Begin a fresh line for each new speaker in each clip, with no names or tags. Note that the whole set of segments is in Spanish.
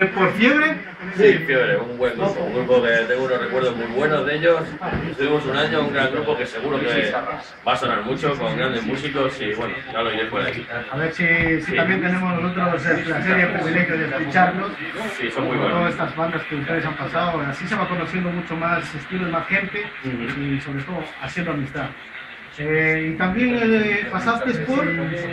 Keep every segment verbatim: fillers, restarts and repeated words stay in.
¿Por Fiebre?
Sí, Fiebre, un buen grupo, un grupo que tengo unos recuerdos muy buenos de ellos. Estuvimos un año, un gran grupo que seguro que va a sonar mucho, con grandes músicos y bueno, ya lo iré por ahí.
A ver si, si también tenemos nosotros el placer y el privilegio de escucharlos.
Sí, son muy
Todas
buenos.
estas bandas que ustedes han pasado, así se va conociendo mucho más estilos, más gente y sobre todo haciendo amistad. Eh, y también eh, pasaste por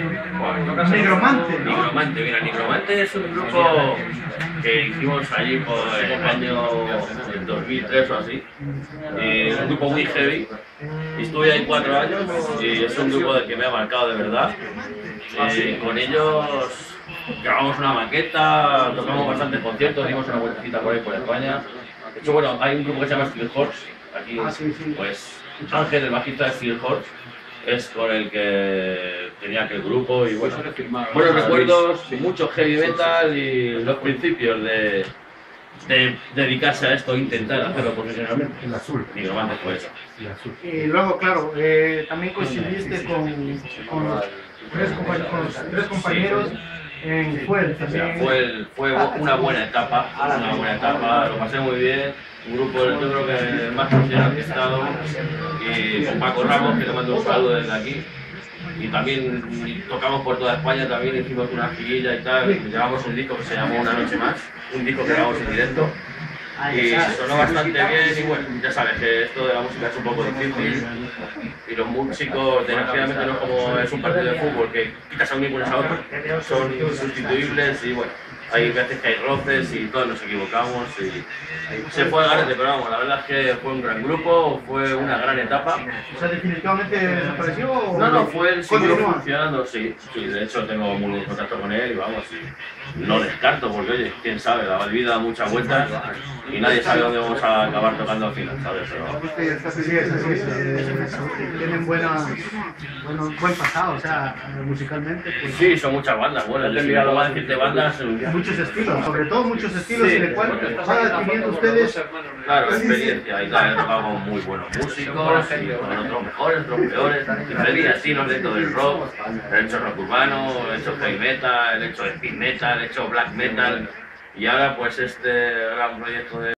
Nigromante, ¿no?
Nigromante, mira, Nigromante es un grupo que hicimos allí por el año dos mil tres o así. Y es un grupo muy heavy. Y estuve ahí cuatro años y es un grupo del que me ha marcado de verdad. Eh, con ellos grabamos una maqueta, tocamos bastantes conciertos, dimos una vueltecita por ahí por España. De hecho, bueno, hay un grupo que se llama Steel Horse. Aquí, pues, Ángel, el bajista de Steel Horse, es con el que tenía aquel grupo y bueno, buenos recuerdos, mucho heavy metal y los principios de, de dedicarse a esto, intentar hacerlo profesionalmente.
El azul.
Nigromante fue eso.
Y luego, claro, eh, también coincidiste con, con, los tres compañ- con los tres compañeros en Fuel
O sea,
también.
fue, fue una buena etapa, una buena etapa, lo pasé muy bien. Un grupo, yo creo que el más funcional que he estado, y con Paco Ramos, que le mando un saludo desde aquí. Y también tocamos por toda España, también hicimos una girilla y tal, llevamos un disco que se llamó Una Noche Más, un disco que grabamos en directo. Y sonó bastante bien y bueno, ya sabes que esto de la música es un poco difícil y los músicos, desgraciadamente no es como es un partido de fútbol que quitas a uno y pones a otro, son insustituibles y bueno, hay veces que hay roces y todos nos equivocamos y se fue a garete, pero vamos, la verdad es que fue un gran grupo, fue una gran etapa.
O sea, definitivamente desapareció. ¿O
No, no, fue el siguió
continúa?
funcionando, sí, sí, de hecho tengo muy buen contacto con él y vamos, y no descarto porque oye, quién sabe, la vida da muchas vueltas y nadie sabe dónde vamos a acabar tocando al final, ¿sabes? Pero,
Así es, así es. Eh, tienen buena, bueno, buen pasado, o sea, eh, musicalmente. Pues,
sí, son muchas bandas, bueno, yo si no voy a decirte bandas,
muchos estilos, sobre todo muchos estilos
Sí,
en el cual
porque-
van adquiriendo ustedes.
claro, experiencia y tal, he tocado con muy buenos músicos y con otros mejores, otros peores, diferentes estilos dentro del rock, he hecho rock urbano, he hecho heavy metal, he hecho speed metal, he hecho black metal y ahora pues este gran proyecto de